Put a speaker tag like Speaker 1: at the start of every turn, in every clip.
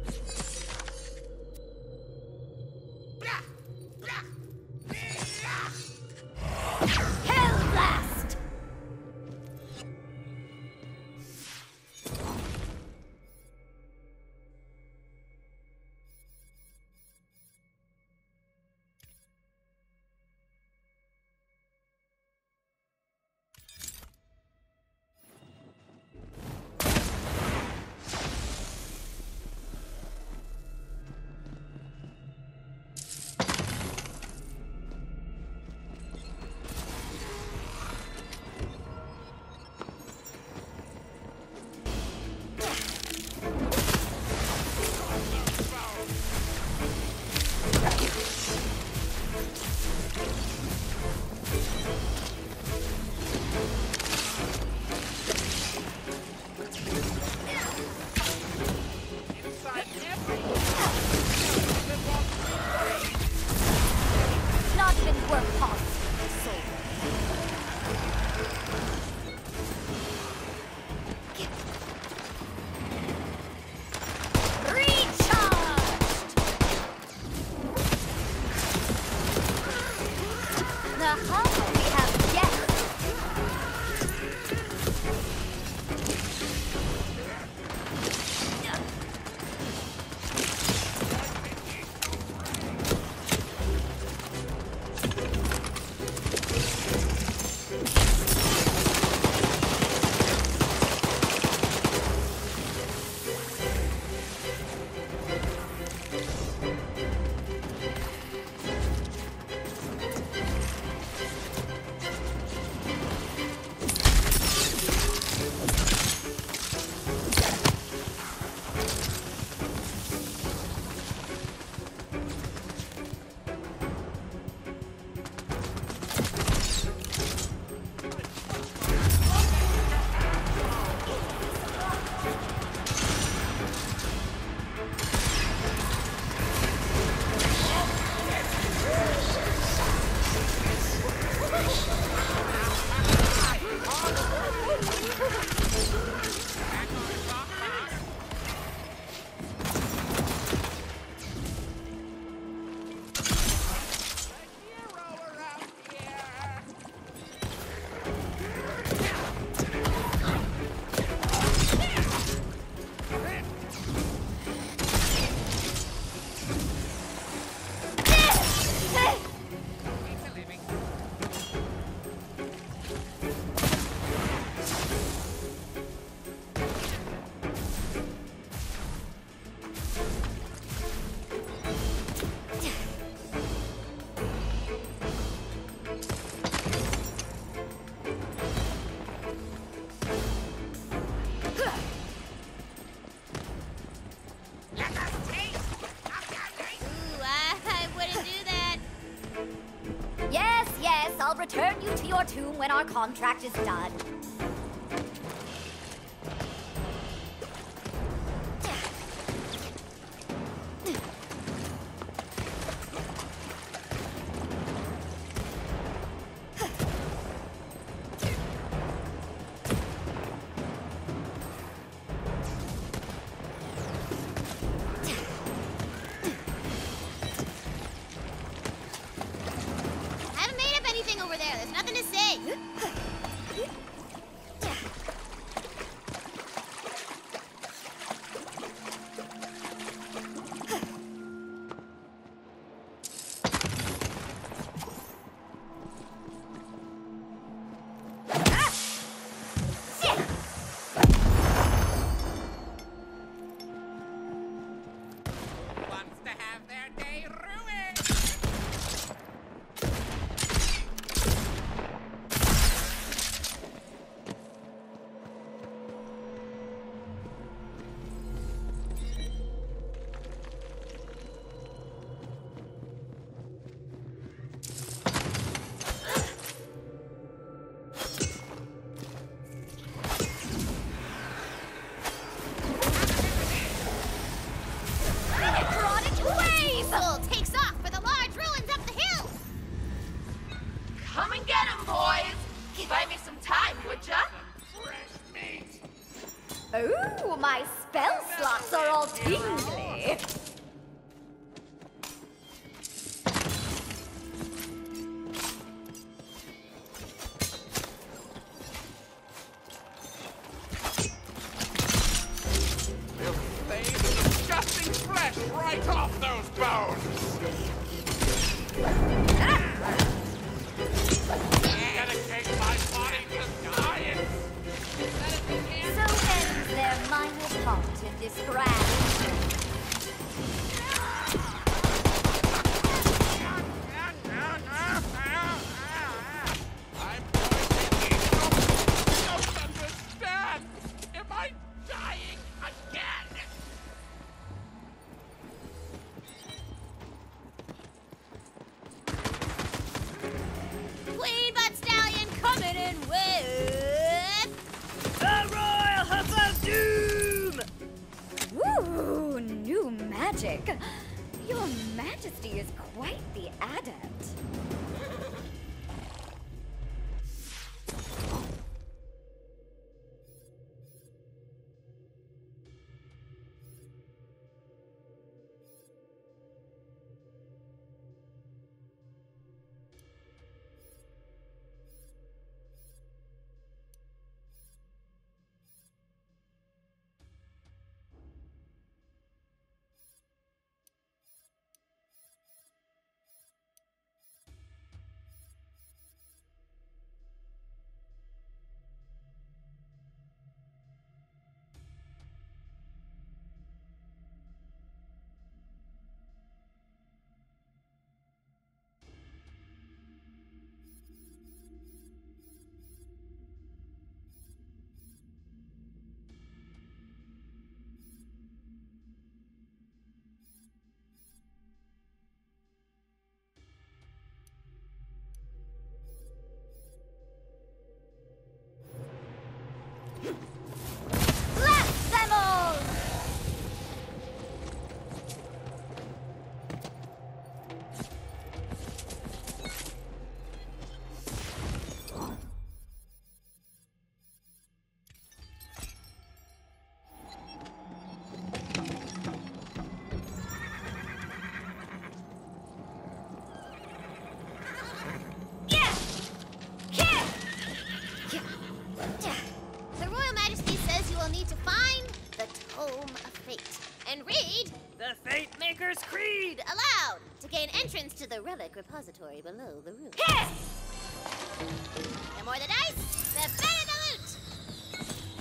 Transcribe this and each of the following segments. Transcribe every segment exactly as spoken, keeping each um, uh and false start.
Speaker 1: I'll return you to your tomb when our contract is done. Oh, my spell slots are all tingly. me!
Speaker 2: We'll stain the disgusting flesh right off those bones! Dedicate my body to science!
Speaker 1: So ends their minor part in this grand.
Speaker 2: I'm going to eat you! You don't understand! Am I dying again?
Speaker 3: Queen Butt Stallion coming in with
Speaker 4: The Royal Hoof of Doom!
Speaker 1: Ooh, new magic. Your Majesty is quite the adept. Blast them all! Yeah! Yeah! Yeah!
Speaker 3: The Royal Majesty says you will need to find the Tome of Fate and read
Speaker 4: The Fate Maker's Creed!
Speaker 3: aloud to gain entrance to the relic repository below the room.
Speaker 1: Yeah!
Speaker 3: The more the dice, the better the loot!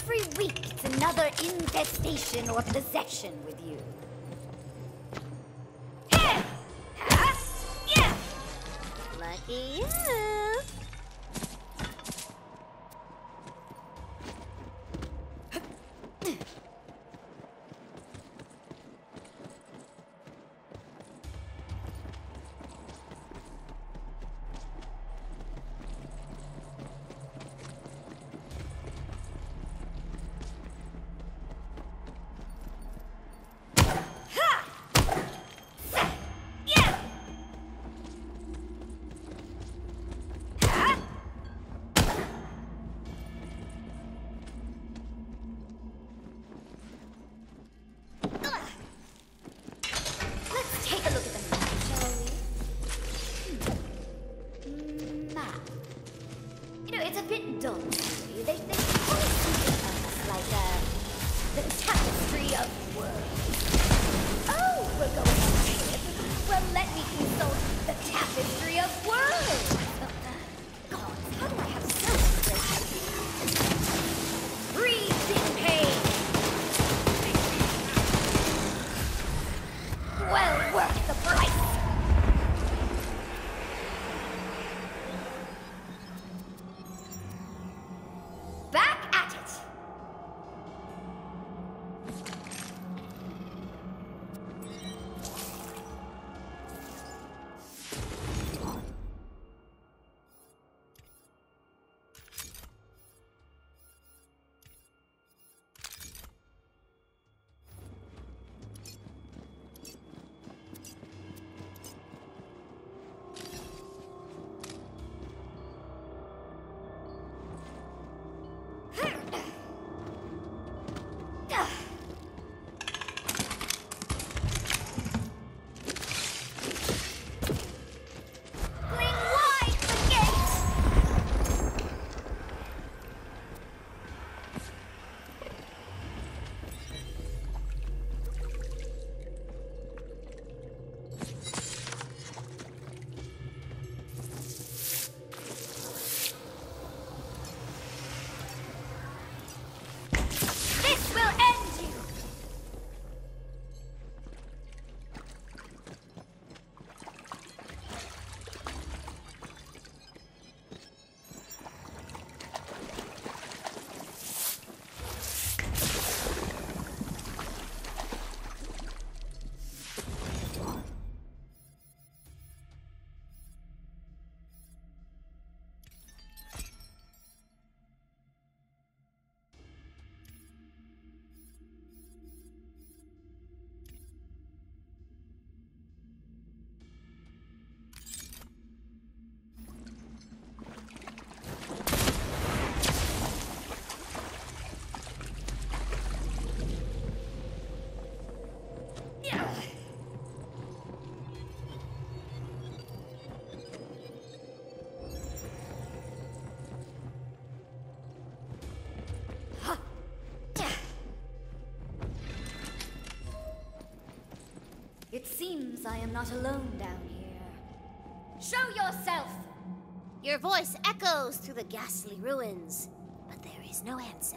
Speaker 1: Every week, it's another infestation or possession with you.
Speaker 3: Lucky you.
Speaker 1: It's a bit dull. They, they always seem to us like uh, the tapestry of worlds. Oh, we're going on a trip. Well, let me consult the tapestry of worlds. God, how do I have so much great ideas? Breathe in pain. Well worth the price. Back at it! It seems I am not alone down here. Show yourself!
Speaker 3: Your voice echoes through the ghastly ruins, but there is no answer.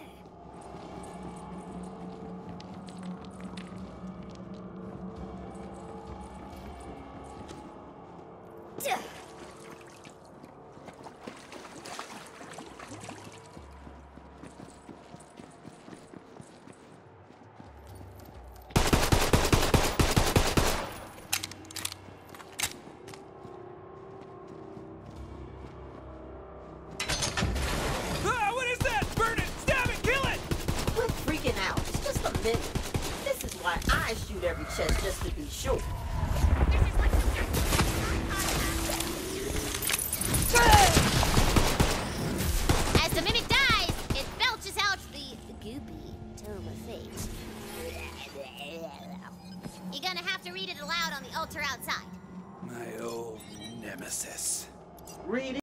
Speaker 5: This is why I shoot every chest just to be sure.
Speaker 3: As the mimic dies, it belches out the goopy tome of fate. You're gonna have to read it aloud on the altar outside.
Speaker 2: My old nemesis.
Speaker 5: Read it.